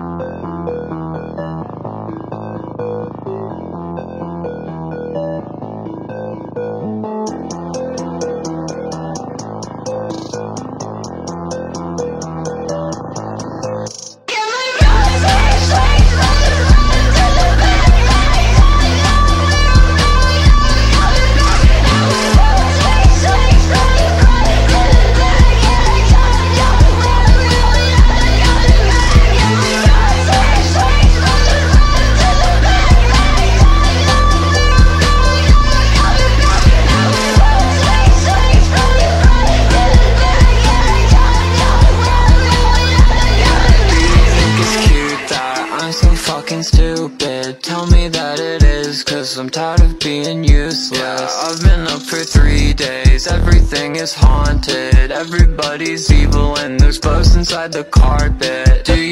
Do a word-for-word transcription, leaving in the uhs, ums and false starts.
Stupid, tell me that it is, cause I'm tired of being useless. Yeah, I've been up for three days, everything is haunted. Everybody's evil and there's bugs inside the carpet. Do you